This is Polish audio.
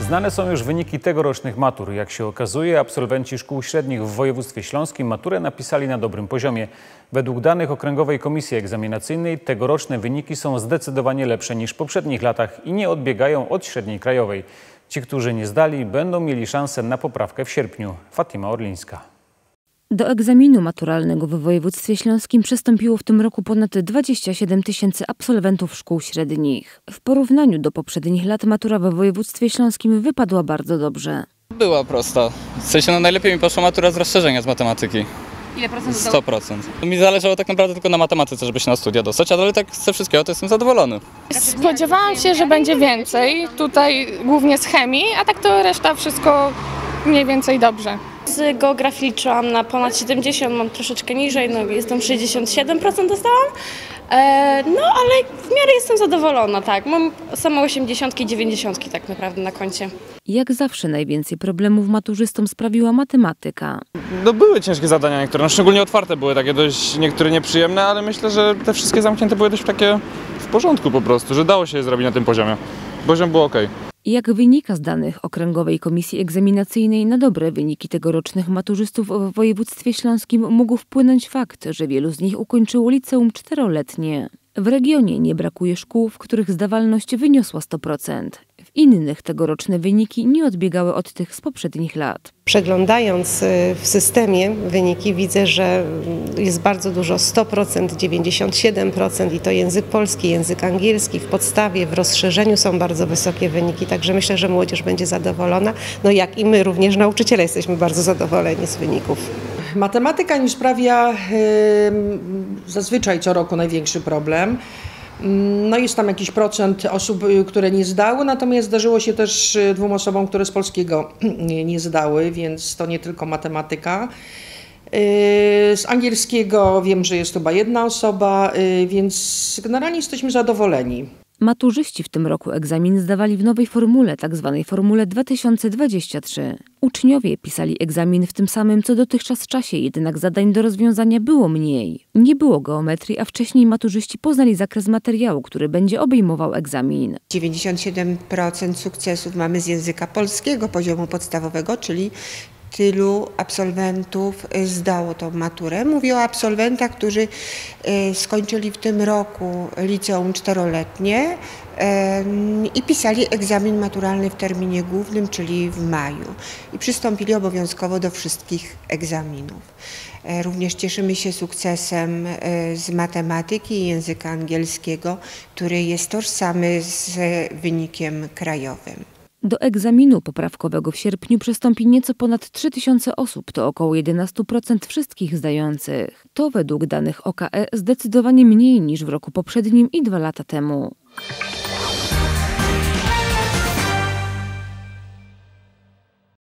Znane są już wyniki tegorocznych matur. Jak się okazuje, absolwenci szkół średnich w województwie śląskim maturę napisali na dobrym poziomie. Według danych Okręgowej Komisji Egzaminacyjnej tegoroczne wyniki są zdecydowanie lepsze niż w poprzednich latach i nie odbiegają od średniej krajowej. Ci, którzy nie zdali, będą mieli szansę na poprawkę w sierpniu. Fatima Orlińska. Do egzaminu maturalnego w województwie śląskim przystąpiło w tym roku ponad 27 000 absolwentów szkół średnich. W porównaniu do poprzednich lat matura w województwie śląskim wypadła bardzo dobrze. Była prosta. W sensie najlepiej mi poszła matura z rozszerzenia z matematyki. Ile procent? 100%. Mi zależało tak naprawdę tylko na matematyce, żeby się na studia dostać, ale tak ze wszystkiego to jestem zadowolony. Spodziewałam się, że będzie więcej, tutaj głównie z chemii, a tak to reszta wszystko mniej więcej dobrze. Z geografii liczyłam na ponad 70, mam troszeczkę niżej, no jestem 67% dostałam, no ale w miarę jestem zadowolona, tak, mam same 80 i 90 tak naprawdę na koncie. Jak zawsze najwięcej problemów maturzystom sprawiła matematyka. No były ciężkie zadania niektóre, no szczególnie otwarte były takie dość niektóre nieprzyjemne, ale myślę, że te wszystkie zamknięte były dość takie w porządku po prostu, że dało się je zrobić na tym poziomie. Poziom był okej. Jak wynika z danych Okręgowej Komisji Egzaminacyjnej, na dobre wyniki tegorocznych maturzystów w województwie śląskim mógł wpłynąć fakt, że wielu z nich ukończyło liceum czteroletnie. W regionie nie brakuje szkół, w których zdawalność wyniosła 100%. W innych tegoroczne wyniki nie odbiegały od tych z poprzednich lat. Przeglądając w systemie wyniki widzę, że jest bardzo dużo 100%, 97% i to język polski, język angielski. W podstawie, w rozszerzeniu są bardzo wysokie wyniki, także myślę, że młodzież będzie zadowolona. No jak i my również nauczyciele jesteśmy bardzo zadowoleni z wyników. Matematyka nie sprawia zazwyczaj co roku największy problem. No jest tam jakiś procent osób, które nie zdały, natomiast zdarzyło się też 2 osobom, które z polskiego nie zdały, więc to nie tylko matematyka. Z angielskiego wiem, że jest chyba 1 osoba, więc generalnie jesteśmy zadowoleni. Maturzyści w tym roku egzamin zdawali w nowej formule, tzw. formule 2023. Uczniowie pisali egzamin w tym samym co dotychczas czasie, jednak zadań do rozwiązania było mniej. Nie było geometrii, a wcześniej maturzyści poznali zakres materiału, który będzie obejmował egzamin. 97% sukcesów mamy z języka polskiego poziomu podstawowego, czyli tylu absolwentów zdało tą maturę. Mówię o absolwentach, którzy skończyli w tym roku liceum czteroletnie i pisali egzamin maturalny w terminie głównym, czyli w maju. I przystąpili obowiązkowo do wszystkich egzaminów. Również cieszymy się sukcesem z matematyki i języka angielskiego, który jest tożsamy z wynikiem krajowym. Do egzaminu poprawkowego w sierpniu przystąpi nieco ponad 3000 osób, to około 11% wszystkich zdających. To według danych OKE zdecydowanie mniej niż w roku poprzednim i 2 lata temu.